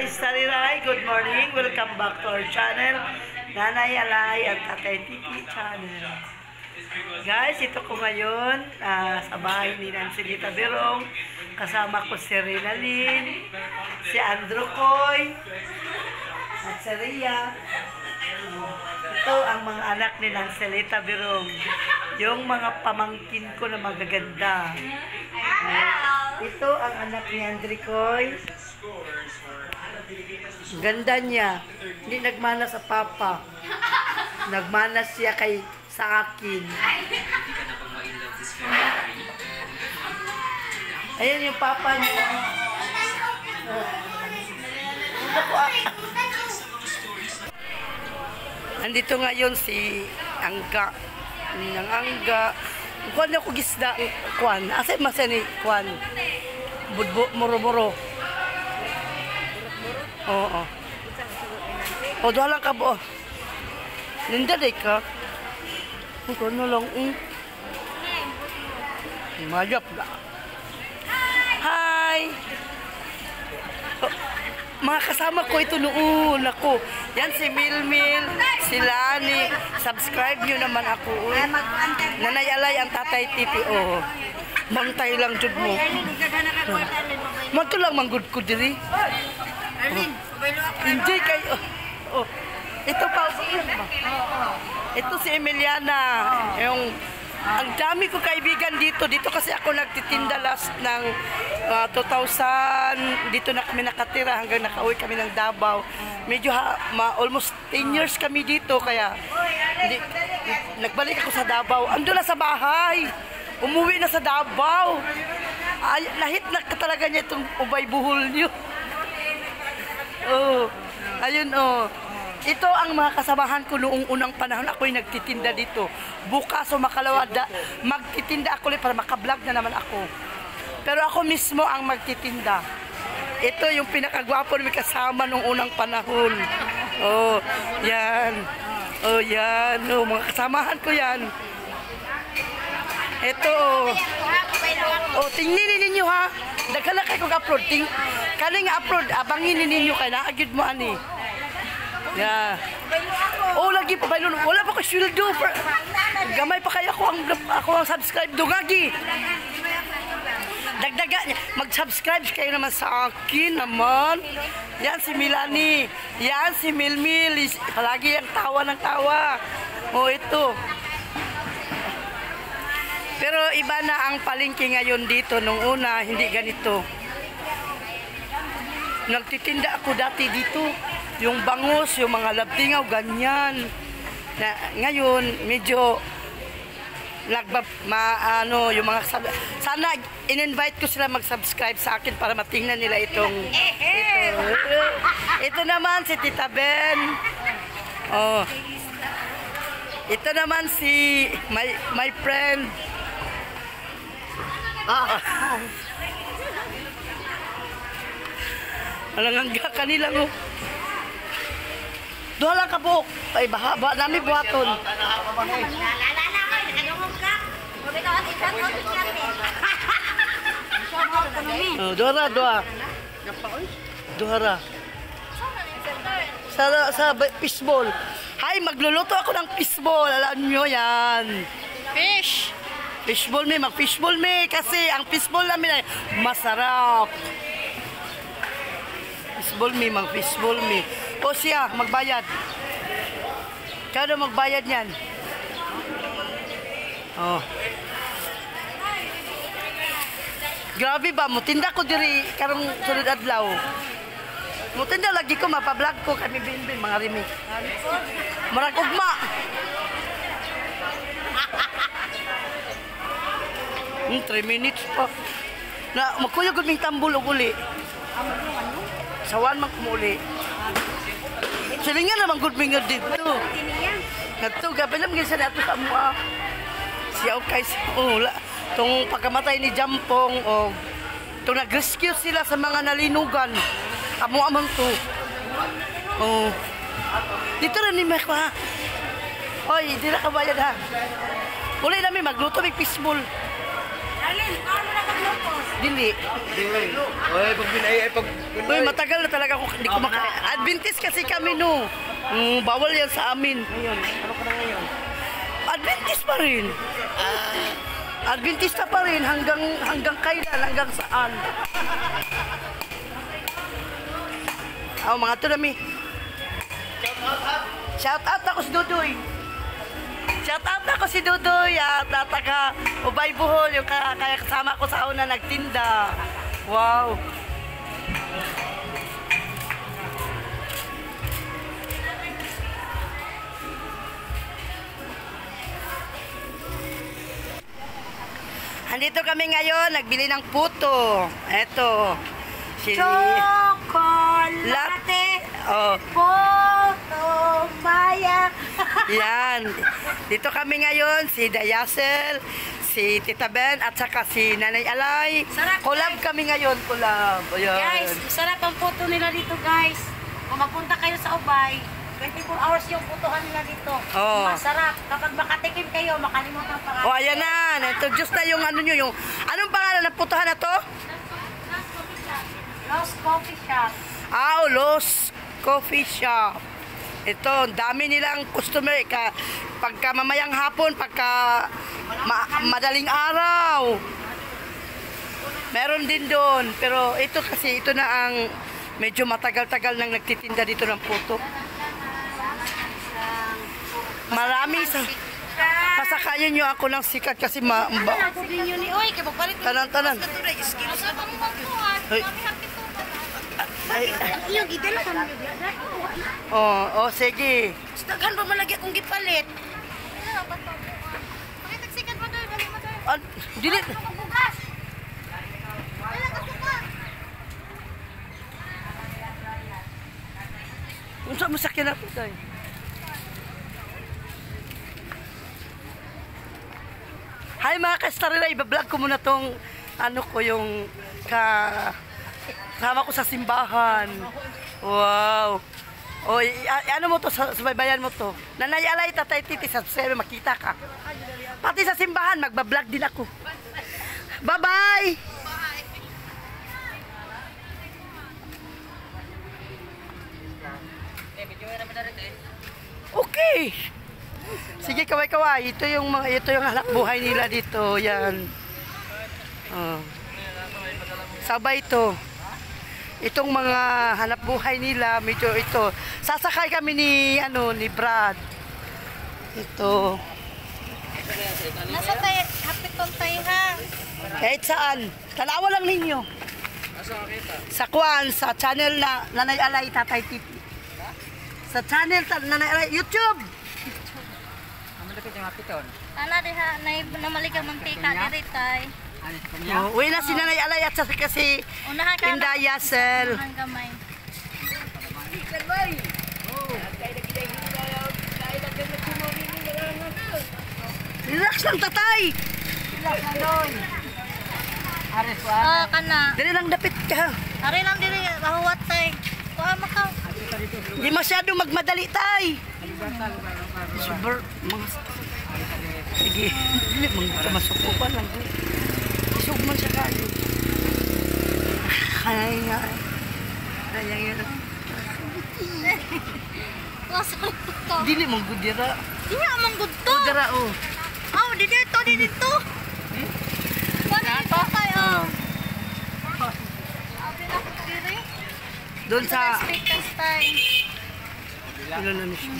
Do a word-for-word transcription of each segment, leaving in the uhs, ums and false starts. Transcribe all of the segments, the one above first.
guys, Sariray, good morning. Welcome back to our channel, Nanay Alay at Tatay Titi channel. Guys, ito ko ngayon uh, sa bahay ni Nancelita Berong. Kasama ko si Rinalyn, si Andrew Koy, at si Ria. Ito ang mga anak ni Nancelita Berong. Yung mga pamangkin ko na magaganda. Uh, ito ang anak ni Andrew Koy. Ganda niya. Hindi nagmana sa papa. Nagmana siya kay sa akin. Ayan yung papa niya. Andito ngayon si Angga. Ang Angga. Kuan ako gisda. Kuan. Asa masa ni Kuan. Budbo, moro-moro. Oo. O, doon lang ka po. Ninda day ka. Kung ano lang. Mm. Mayap na. Hi! Oh, mga kasama ko ito noon. Ako. Yan si Milmil, si Lani. Subscribe nyo naman ako. Nanay Alay ang Tatay Titi. Oh. Mangtay lang jud mo. Magto lang manggod ko diri. Alin, enjoy kayo. Oh. Ito pa ito si Emiliana. Yung ang dami ko kaibigan dito. Dito kasi ako nagtitinda last ng uh, two thousand. Dito na kami nakatira hanggang nakauwi kami ng Davao. Medyo ha, ma, almost ten years kami dito kaya di, nagbalik ako sa Davao. Ando na sa bahay. Umuwi na sa Davao. Ay, nahit na talaga niya itong ubay buhol niyo. Oh, ayun oh. Ito ang mga kasamahan ko noong unang panahon. Ako'y nagtitinda dito. Bukas o makalawa, da, magtitinda ako para makablog na naman ako. Pero ako mismo ang magtitinda. Ito yung pinakagwapo na may kasama noong unang panahon. Oh, yan. Oh, yan. Oh, mga kasamahan ko yan. Ito. Oh, tingnan ninyo ha. Daghala kayo kong upload. Ting, kaling upload, abangin ninyo kayo. Naagid mo ani. Yeah. Oh, lagi pa bailon. Wala pa ko sweldo. Gamay pa kaya ako ang ako ang subscribe do gagi. Dagdaga niya. Mag-subscribe kayo naman sa akin naman. Yan si Milani. Yan si Milmil. Palagi ang tawa ng tawa. Oh, ito. Pero iba na ang palengke ngayon dito. Nung una, hindi ganito. Nagtitinda ako dati dito. Yung bangus, yung mga labtingaw, ganyan. Na, ngayon, medyo nagbab, ma, ano, yung mga sana in-invite ko sila mag-subscribe sa akin para matingnan nila itong ito. Ito naman si Tita Ben. Oh. Ito naman si my my friend. Ah. Alang hangga kanilang oh. Doon lang ka po. Ay, baha, baha namin buhaton. Oh, dohara, doha. Dohara. Sa, sa fishball. Hay, magluluto ako ng fishball. Alam nyo yan. Fish. Fishball me, mag-fishball me. Kasi ang fishball namin ay masarap. Fishball me, mag-fishball me. O siya, magbayad. Kano magbayad niyan? Oh. Grabe ba? Mutinda ko diri karong sunod adlaw. Mutinda lagi ko, mapablog ko kami binbin, mga rimi. Marag ugma. Hmm, three minutes pa. Na, magkuyog kaming tambol o uli. Sawan man kumuli. Silingan naman good minga dito. Nato, gabi lang gisa nato sa mua. Siya o kay oh, itong pagkamatay ni Jampong o itong nag-rescue sila sa mga nalinugan. Amo amang to. Oh. Dito rin ni Meko ha. Hoy, di na kabayad ha. Uli namin magluto may fishbowl. Arlene, paano na maglupos? Dili. Oy, pag binay ay pag Uy, matagal na talaga ako hindi kumakain. Adventist kasi kami no. Mm, bawal yan sa amin. ngayon. Ano ka na ngayon? Adventist pa rin. Adventista pa rin hanggang hanggang kailan, hanggang saan. Oh, mga to nami. Shout out ako si Dudoy. Shout out ako si Dudoy at taga Ubay Bohol, yung kaya, kaya kasama ko sa una nagtinda. Wow. Andito kami ngayon, nagbili ng puto. Eto. Si Chocolate. Oh, Puto. Bayak. yan. Dito kami ngayon, si Dayasel, si Tita Ben, at saka si Nanay Alay. Sarap, Collab kami ngayon, collab. Ayan. Guys, masarap ang puto nila dito, guys. Kung magpunta kayo sa Ubay, twenty-four hours yung putuhan nila dito. Oo. Masarap. Kapag makatikim kayo, makalimutan pa Oh, ayan na. Introduce na yung ano nyo, yung... Anong pangalan ng putuhan na to? Lost Coffee Shop. Ah, oh, Los Coffee Shop. Ito, ang dami nilang customer. Ka, pagka mamayang hapon, pagka ma, madaling araw. Meron din doon. Pero ito kasi, ito na ang medyo matagal-tagal nang nagtitinda dito ng puto. Maraming sa... Pasakayin nyo ako ng sikat kasi ma... ma Sabihin nyo ni Oy, kaya magpalit mo. tanan-tanan. Masarap ang magpuhan. Ay. Ay, Yung gidala ka mo. oh, oh, sige. Daghan pa malagi akong gipalit. Pakitagsikan mo doon, balik mo doon. Ah, dili. Magbugas. Wala ka suka. Unsa mo sakyan ako tay? Hi mga kastarila, iba-vlog ko muna tong ano ko yung ka sama ko sa simbahan. Wow. O, i- a- ano mo to, sa- subaybayan mo to. Nanay Alay, Tatay Titi, sa sebe makita ka. Pati sa simbahan, magba-vlog din ako. Bye-bye! Okay. Sige, kaway-kaway. Ito yung mga ito yung hanap buhay nila dito. Yan. Oh. Sabay ito. Itong mga hanap buhay nila, medyo ito. Sasakay kami ni ano ni Brad. Ito. Nasa tayo, hapiton tayo ha. Kahit saan. Tanawa lang ninyo. Sa Kwan, sa channel na Nanay Alay, Tatay Titi. Sa channel ta, Nanay Alay, YouTube. Ana diha na namaligang mantika diri tay. Oh, uwi na si Nanay Alay at saka si Unahan ka. Inda Yasel. Unahan gamay. Relax lang, tatay. Ah, kana. Dali lang dapit ka. Ari lang diri mahuwat tay. Kuha makaw. Hindi masyado magmadali, tay. Super, mga... Sige, hindi, mga masukupan lang. Isog man siya kayo. Ay, ay. Ay, ay, ay. Wasal to. Dili mong gudira. Diha man gud to. Gudira, oh. Aw, di dito, di dito. Wala ito tayo. Abi na ko diri. Doon sa... Speakers tay. Ano na siya?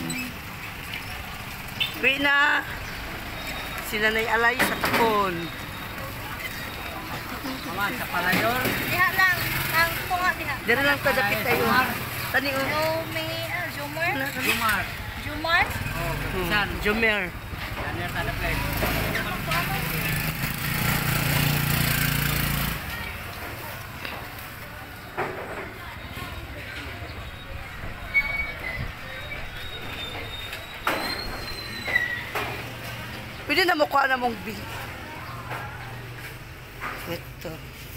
Uwi na. Si Nanay Alay sa Tapon. Sa palayon. Diha lang. Ang tunga diha. Dili lang tadapit tayo. Tani, oh. Jumi, ah, Jumar. Jumar. Jumar. Oh, Hmm, Jomer. yan yan tanda play. Pwede na mukha na mong bill. Ito.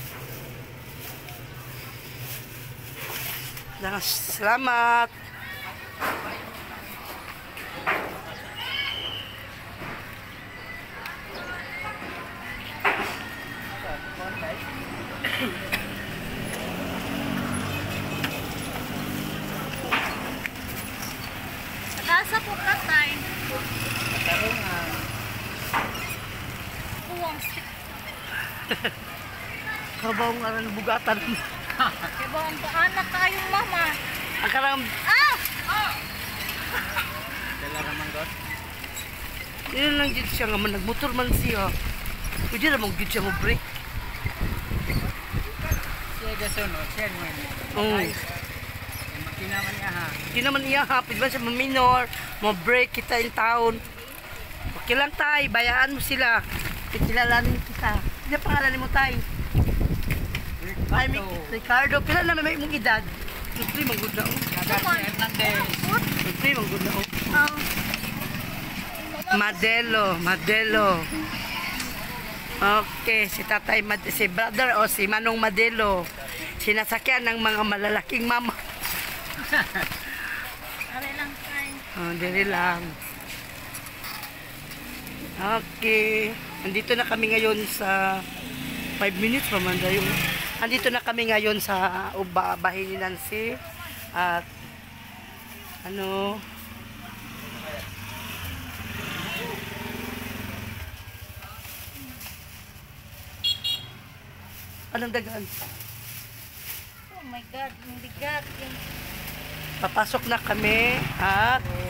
Salamat. bukas tay. Tarungan. Buwang. Kabaw nga rin bugatan. Kaya ba ang anak kayong mama? Ang karang, Ah! Dala naman doon. yun lang dito siya nga man, nagmotor man siya. Pwede naman dito siya mo break. Siya gasunod. Siya naman. Oo. Ay, makina man niya ha. Hindi naman iya ha, pwede ba siya maminor, mo break kita in town. Okay lang tay, bayaan mo sila. Kilalanin kita. Ano pangalan mo tay? Ay, may Ricardo. Pila na may mong edad? Siyempre, manggod na oh. Nagat si Hernandez. Siyempre, manggod na oh. Um, Madelo, Madelo. Okay, si tatay, Mad- si brother o si Manong Madelo. Sinasakyan ng mga malalaking mama. Are lang tay. Oh, dili lang. Okay. Andito na kami ngayon sa five minutes pa man dayo. Andito na kami ngayon sa uba, bahay ni Nancy. At ano, anong dagaan? Oh my God, yung bigat. Yung... Papasok na kami at